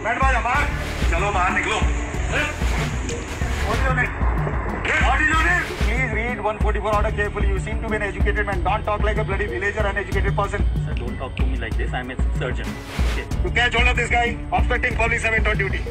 बैठ बाजा बाहर, चलो बाहर निकलो। Please read 144 order carefully. You seem to be an educated man. Don't talk like a bloody villager, uneducated person. Sir, don't talk to me like this. I'm a surgeon. Okay. You catch hold of this guy, obstructing public servant on duty.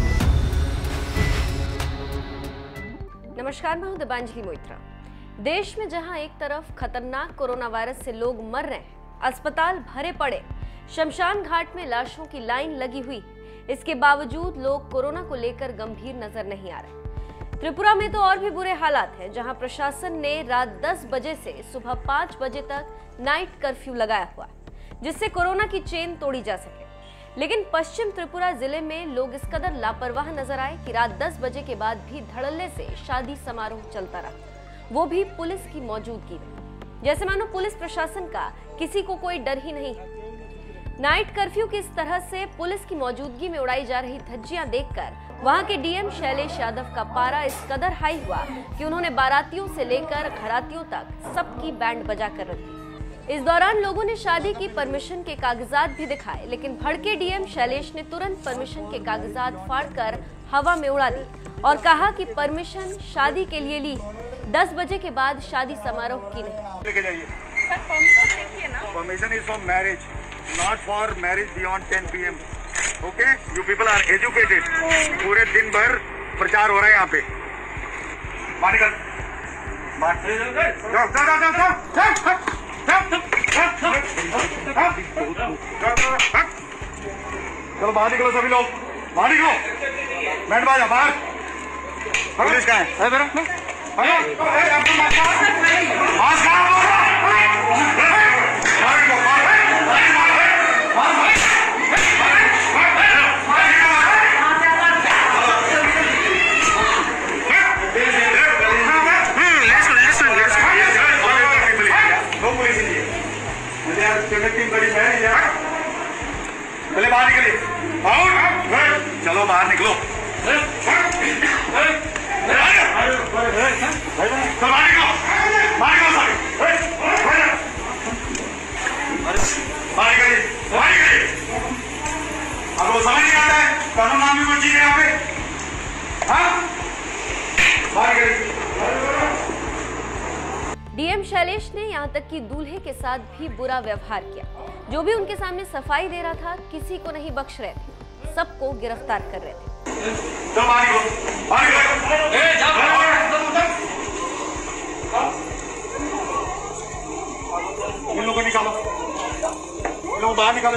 नमस्कार, मैं हूं दिबांजलि मोइत्रा। देश में जहां एक तरफ खतरनाक corona virus से लोग मर रहे हैं, अस्पताल भरे पड़े, शमशान घाट में लाशों की लाइन लगी हुई, इसके बावजूद लोग कोरोना को लेकर गंभीर नजर नहीं आ रहे। त्रिपुरा में तो और भी बुरे हालात हैं, जहां प्रशासन ने रात 10 बजे से सुबह 5 बजे तक नाइट कर्फ्यू लगाया हुआ है, जिससे कोरोना की चेन तोड़ी जा सके। लेकिन पश्चिम त्रिपुरा जिले में लोग इस कदर लापरवाह नजर आए कि रात 10 बजे के बाद भी धड़ल्ले से शादी समारोह चलता रहा, वो भी पुलिस की मौजूदगी में, जैसे मानो पुलिस प्रशासन का किसी को कोई डर ही नहीं है। नाइट कर्फ्यू की इस तरह से पुलिस की मौजूदगी में उड़ाई जा रही धज्जियां देखकर वहां के डीएम शैलेश यादव का पारा इस कदर हाई हुआ कि उन्होंने बारातियों से लेकर घरातियों तक सबकी बैंड बजा कर रख दी। इस दौरान लोगों ने शादी की परमिशन के कागजात भी दिखाए, लेकिन भड़के डीएम शैलेश ने तुरंत परमिशन के कागजात फाड़कर हवा में उड़ा दी और कहा कि परमिशन शादी के लिए ली, 10 बजे के बाद शादी समारोह की नहीं। लेके जाइए। Permission is for marriage, not for marriage beyond 10 PM. Okay, you people are educated. पूरे दिन भर प्रचार हो रहा है यहाँ पे। बाहर निकल, चलो बाहर निकलो सभी लोग, बाहर निकलो। बैठ बाजा बाहर। पुलिस कहाँ है? पहले बाहर निकलिए, चलो बाहर निकलो। आपको समझ नहीं आता है कानून नाम भी कोई चीज है यहाँ पे? बाहर निकलिए। डीएम शैलेश ने यहाँ तक कि दूल्हे के साथ भी बुरा व्यवहार किया। जो भी उनके सामने सफाई दे रहा था, किसी को नहीं बख्श रहे थे, सबको गिरफ्तार कर रहे थे। इन लोगों को निकालो, लोग बाहर निकालो।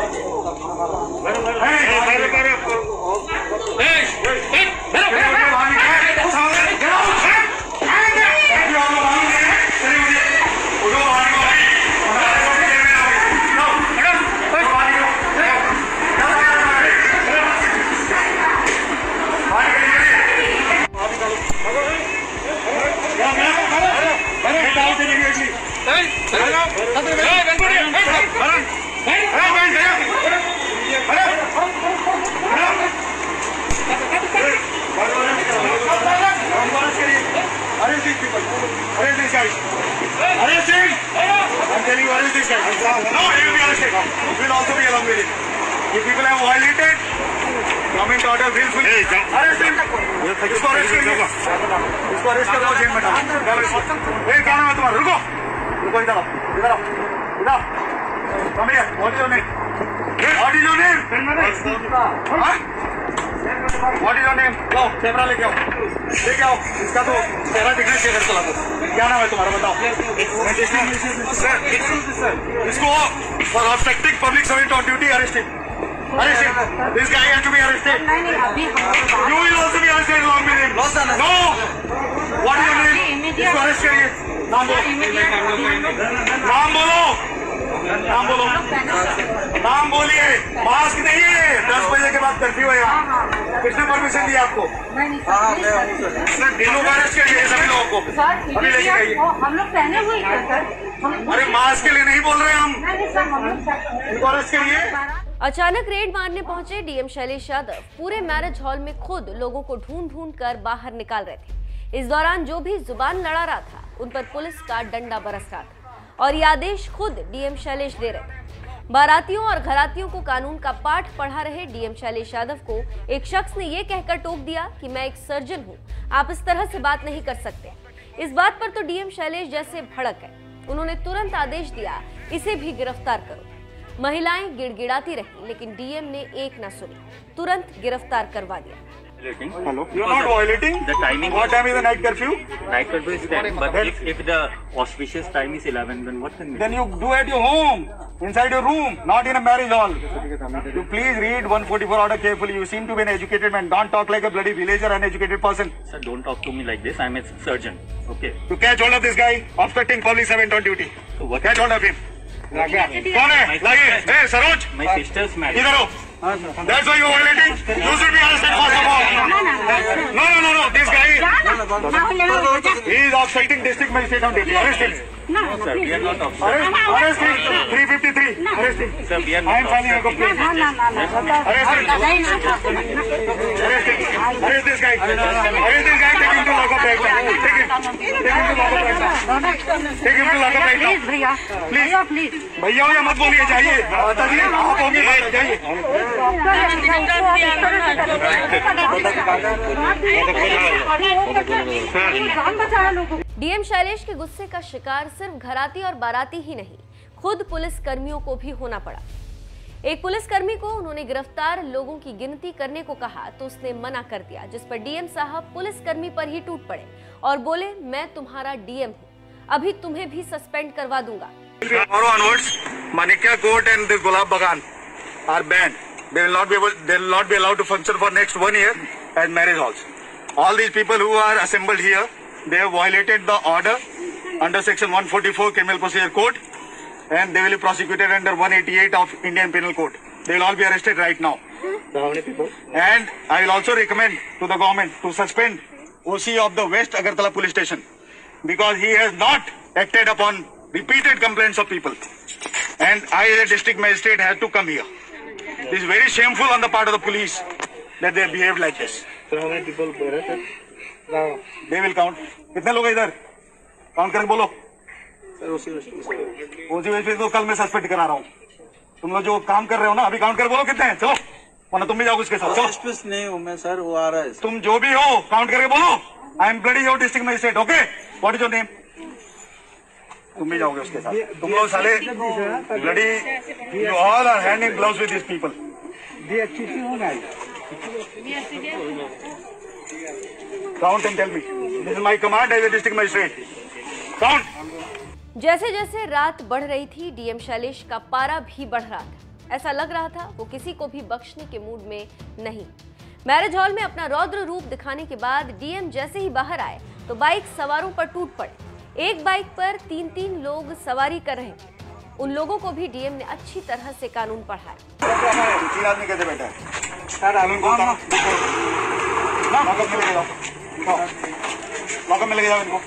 You people have violated government order willfully. Arrest him. इसको अरेस्ट करिए, इसको अरेस्ट करो, जेल में डालो। क्या नाम है तुम्हारा? रुको, रुको, इधर आओ, इधर आओ, इधर आओ। Come here. What is your name? What is your name? What is your name? लो, कैमरा लेके आओ, लेके आओ। इसका तो चेहरा दिखना चाहिए चला तो। क्या नाम है तुम्हारा? बताओ। इसको for obstructing public servant on duty, arrest him. Arrest him. This guy has to be arrested. You will also be arrested along with him. No. What is your name? इसको arrest करिए। नाम बोलो, नाम बोलो, नाम बोलो, नाम बोलिए। मास्क नहीं है, 10 बजे के बाद कर्फ्यू है यहाँ। किसने परमिशन दिया आपको? तीनों को अरेस्ट करिए, सभी लोगों को अभी लेके जाइए। हम लोग पहने हुए हैं सर। अरे मास्क के लिए नहीं बोल रहे हम, इनको अरेस्ट करिए। अचानक रेड मारने पहुंचे डीएम शैलेश यादव पूरे मैरिज हॉल में खुद लोगों को ढूंढ ढूंढ कर बाहर निकाल रहे थे। इस दौरान जो भी जुबान लड़ा रहा था, उन पर पुलिस का डंडा बरस रहा था और ये आदेश खुद डीएम शैलेश दे रहे थे। बारातियों और घरातियों को कानून का पाठ पढ़ा रहे डीएम शैलेश यादव को एक शख्स ने ये कहकर टोक दिया कि मैं एक सर्जन हूं, आप इस तरह से बात नहीं कर सकते। इस बात पर तो डीएम शैलेश जैसे भड़क गए। उन्होंने तुरंत आदेश दिया, इसे भी गिरफ्तार करो। महिलाएं गिड़गिड़ाती रहीं, लेकिन डीएम ने एक न सुनी, तुरंत गिरफ्तार करवा दिया। Hello. You are not violating. The timing. What time is the night curfew? Night curfew is 10, but if the auspicious time is 11, then what can we do? Then you do at your home, inside your room, not in a marriage hall. You please read 144 order carefully. You seem to be an educated man. Don't talk like a bloody villager, uneducated person. Sir, don't talk to me like this. I'm a surgeon. Okay. You catch hold of this guy, obstructing public servant on duty. So what? Catch hold of him. कौन है? लाइए, hey Saroj. My sister's married. इधर हो. That's why you're violating. You should be arrested first of all. No. This guy. He is obstructing district magistrate on duty. Arrest him. No, sir, we are not obstructing. Arrest him. 353. Arrest him. Sir, we are I am not filing a complaint. Arrest him. Arrest this guy. Arrest this guy. Take him to lockup right now. Take him to lockup right now. Take him to lockup right now. Please. भैया या मत बोलिए, जाइए। बताइए, आप होंगे, जाइए। DM Shailesh के गुस्से का शिकार सिर्फ घराती और बाराती ही नहीं, खुद पुलिस कर्मियों को भी होना पड़ा। एक पुलिसकर्मी को उन्होंने गिरफ्तार लोगों की गिनती करने को कहा तो उसने मना कर दिया, जिस पर डीएम साहब पुलिसकर्मी पर ही टूट पड़े और बोले, मैं तुम्हारा डीएम हूँ, अभी तुम्हें भी सस्पेंड करवा दूंगा। Tomorrow onwards, Manikya Court and the Gulab Bagan are banned. They will not be allowed to function for next 1 year as marriage halls. All these people who are assembled here, they have violated the order under section 144 Criminal Procedure Code, and they will be prosecuted under 188 of Indian Penal Code. They will all be arrested right now. So how many people? And I will also recommend to the government to suspend OC of the West Agartala Police Station because he has not acted upon repeated complaints of people. And I as a district magistrate have to come here. It is very shameful on the part of the police that they behaved like this. So how many people were arrested? They will count. कितने लोग हैं इधर? Count करके बोलो। ओसी तो कल मैं suspend करा रहा हूँ। तुम लोग जो काम कर रहे हो ना, अभी काउंट करके बोलो कितने हैं, चलो। वरना तुम भी जाओगे उसके साथ, चलो। नहीं हूँ मैं सर, वो आ रहा है। तुम जो भी हो, काउंट करके बोलो। I am bloody your district magistrate, okay? What is your name? तुम भी जाओगे उसके साथ। तुम लोग साले bloody, you all are hand in gloves with this people. Count and tell me. This is my command as a district magistrate. Count. जैसे जैसे रात बढ़ रही थी, डीएम शैलेश का पारा भी बढ़ रहा था। ऐसा लग रहा था वो किसी को भी बख्शने के मूड में नहीं। मैरिज हॉल में अपना रौद्र रूप दिखाने के बाद डीएम जैसे ही बाहर आए तो बाइक सवारों पर टूट पड़े। एक बाइक पर 3-3 लोग सवारी कर रहे थे। उन लोगों को भी डीएम ने अच्छी तरह से कानून पढ़ाया। 3 आदमी कैसे बैठा है? लॉकअप में लेके जाओ इनको।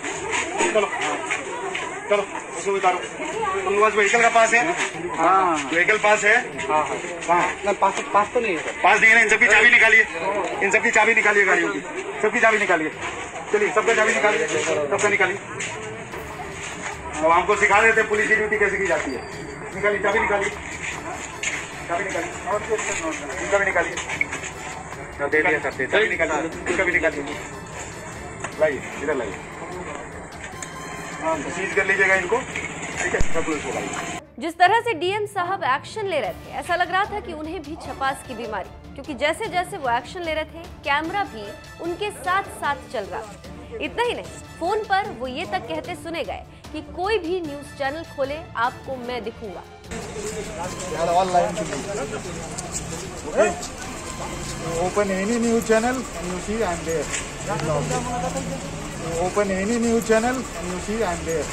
चलो उसको उतारो। तुम लोग व्हीकल का पास है? हाँ, व्हीकल पास है। हाँ, पास तो नहीं है। पास नहीं है ना, इन सबकी चाबी निकालिए। इन सबकी चाबी निकालिए गाड़ियों की, सबकी चाबी निकालिए। चलिए सबका चाबी निकालिए, सबका निकालिए। अब हमको सिखा देते हैं पुलिस की ड्यूटी कैसे की जाती है। निकालिए चाबी, निकालिए चाबी, निकालिए इनका भी निकालिए। दे दिया सर, चाबी निकालिए, इनका भी निकालिए। लाइए इधर लाइए, सीज कर लीजिएगा इनको, ठीक है? सब पुलिस को लाइए। जिस तरह से डीएम साहब एक्शन ले रहे थे, ऐसा लग रहा था कि उन्हें भी छपास की बीमारी, क्योंकि जैसे जैसे वो एक्शन ले रहे थे, कैमरा भी उनके साथ साथ चल रहा था। इतना ही नहीं, फोन पर वो ये तक कहते सुने गए कि कोई भी न्यूज चैनल खोले, आपको मैं दिखूंगा। Open any news channel and you see I am there. Open any news channel and you see I am there.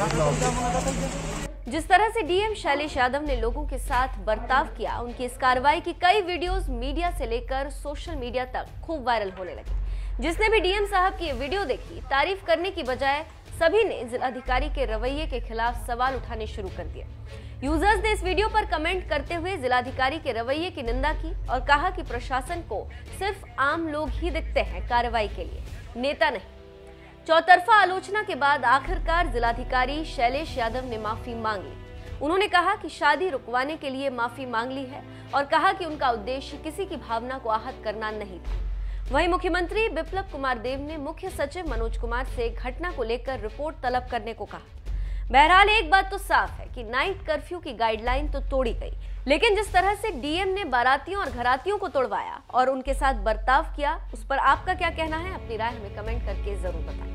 जिस तरह से डीएम शैलेश यादव ने लोगों के साथ बर्ताव किया, उनकी इस कार्रवाई की कई वीडियोस मीडिया से लेकर सोशल मीडिया तक खूब वायरल होने लगी। जिसने भी डीएम साहब की ये वीडियो देखी, तारीफ करने की बजाय सभी ने जिलाधिकारी के रवैये के खिलाफ सवाल उठाने शुरू कर दिए। यूजर्स ने इस वीडियो पर कमेंट करते हुए जिलाधिकारी के रवैये की निंदा की और कहा कि प्रशासन को सिर्फ आम लोग ही दिखते हैं कार्रवाई के लिए, नेता नहीं। चौतरफा आलोचना के बाद आखिरकार जिलाधिकारी शैलेश यादव ने माफी मांगी। उन्होंने कहा कि शादी रुकवाने के लिए माफी मांग ली है और कहा कि उनका उद्देश्य किसी की भावना को आहत करना नहीं था। वहीं मुख्यमंत्री बिप्लब कुमार देव ने मुख्य सचिव मनोज कुमार से घटना को लेकर रिपोर्ट तलब करने को कहा। बहरहाल एक बात तो साफ है कि नाइट कर्फ्यू की गाइडलाइन तो तोड़ी गई, लेकिन जिस तरह से डीएम ने बारातियों और घरातियों को तोड़वाया और उनके साथ बर्ताव किया, उस पर आपका क्या कहना है? अपनी राय हमें कमेंट करके जरूर बताएं।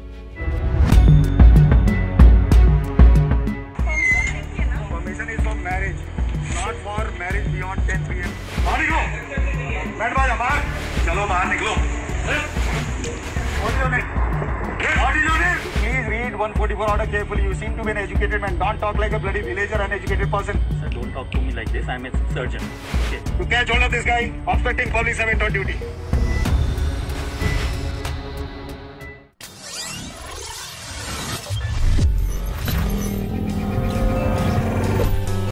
Permission is for marriage, not for marriage beyond 10 PM. बाहर निकलो, बैठ बाहर, चलो बाहर निकलो। What is your name? What is your name? Please read 144 order carefully. You seem to be an educated man. Don't talk like a bloody villager, uneducated person. Sir, don't talk to me like this. I'm a surgeon. Okay. You catch hold of this guy obstructing public servant on duty.